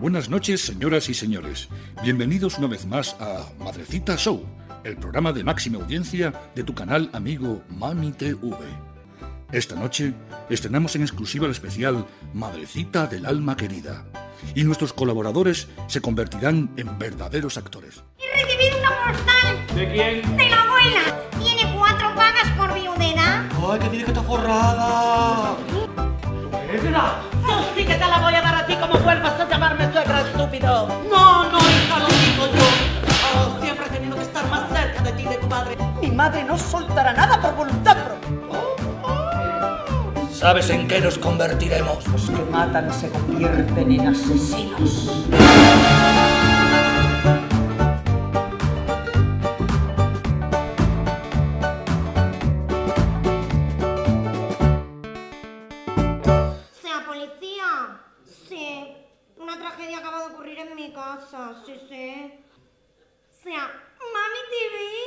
Buenas noches, señoras y señores. Bienvenidos una vez más a Madrecita Show, el programa de máxima audiencia de tu canal amigo Mami TV. Esta noche estrenamos en exclusiva el especial Madrecita del Alma Querida, y nuestros colaboradores se convertirán en verdaderos actores. He recibido una postal. ¿De quién? De la abuela. Tiene 4 pagas por viudedad. ¡Ay, que tiene que estar forrada! ¡Suegra! Yo sí que te la voy a dar a ti como vuelvas a llamarme suegra, estúpido. No, hija, lo digo yo. Oh, siempre he tenido que estar más cerca de ti y de tu madre. Mi madre no soltará nada por voluntad propia. ¿Sabes en qué nos convertiremos? Los que matan se convierten en asesinos. Sea policía. Sí. Una tragedia acaba de ocurrir en mi casa. Sí. Sea Mami TV.